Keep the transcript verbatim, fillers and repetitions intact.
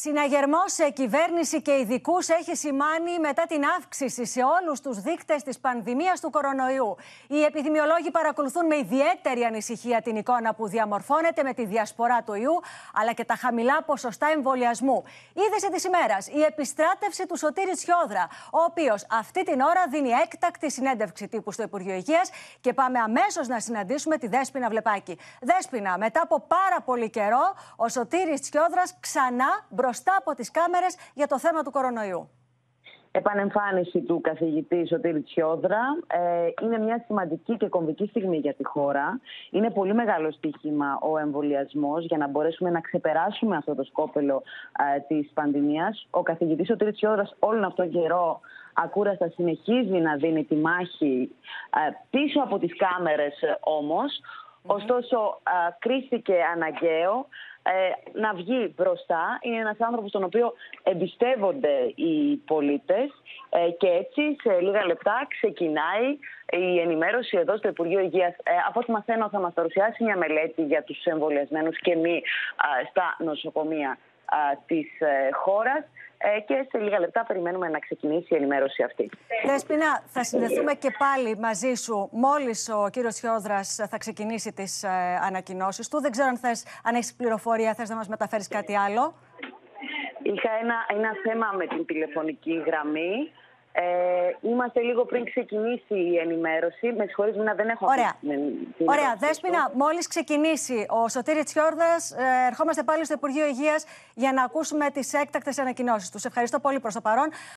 Συναγερμός σε κυβέρνηση και ειδικούς έχει σημάνει μετά την αύξηση σε όλους τους δείκτες της πανδημίας του κορονοϊού. Οι επιδημιολόγοι παρακολουθούν με ιδιαίτερη ανησυχία την εικόνα που διαμορφώνεται με τη διασπορά του ιού, αλλά και τα χαμηλά ποσοστά εμβολιασμού. Είδηση της ημέρας, η επιστράτευση του Σωτήρη Τσιόδρα, ο οποίος αυτή την ώρα δίνει έκτακτη συνέντευξη τύπου στο Υπουργείο Υγείας, και πάμε αμέσως να συναντήσουμε τη Δέσποινα Βλεπάκη. Δέσποινα, μετά από πάρα πολύ καιρό, ο Σωτήρης Τσιόδρας ξανά μπροστά από τις κάμερες για το θέμα του κορονοϊού. Επανεμφάνιση του καθηγητή Σωτήρη Τσιόδρα ε, είναι μια σημαντική και κομβική στιγμή για τη χώρα. Είναι πολύ μεγάλο στοίχημα ο εμβολιασμός για να μπορέσουμε να ξεπεράσουμε αυτό το σκόπελο ε, της πανδημίας. Ο καθηγητής Σωτήρη Τσιόδρας όλον αυτόν τον καιρό ακούραστα συνεχίζει να δίνει τη μάχη ε, πίσω από τις κάμερες ε, όμως. Mm-hmm. Ωστόσο, ε, κρίθηκε αναγκαίο Ε, να βγει μπροστά. Είναι ένας άνθρωπος τον οποίο εμπιστεύονται οι πολίτες ε, και έτσι σε λίγα λεπτά ξεκινάει η ενημέρωση εδώ στο Υπουργείο Υγείας. Ε, από ό,τι μαθαίνω θα μας παρουσιάσει μια μελέτη για τους εμβολιασμένους και μη ε, στα νοσοκομεία ε, της ε, χώρας. Και σε λίγα λεπτά περιμένουμε να ξεκινήσει η ενημέρωση αυτή. Δέσποινα, θα συνδεθούμε και πάλι μαζί σου μόλις ο κύριος Τσιόδρας θα ξεκινήσει τις ε, ανακοινώσεις του. Δεν ξέρω αν, θες, αν έχεις πληροφορία, θες να μας μεταφέρεις κάτι άλλο. Είχα ένα, ένα θέμα με την τηλεφωνική γραμμή. Ε, είμαστε λίγο πριν ξεκινήσει η ενημέρωση. Με συγχωρείς, Μίνα, δεν έχω... Ωραία, την Ωραία. Δέσποινα, μόλις ξεκινήσει ο Σωτήρης Τσιόδρας, ε, ερχόμαστε πάλι στο Υπουργείο Υγείας για να ακούσουμε τις έκτακτες ανακοινώσεις του. Σε ευχαριστώ πολύ προς το παρόν.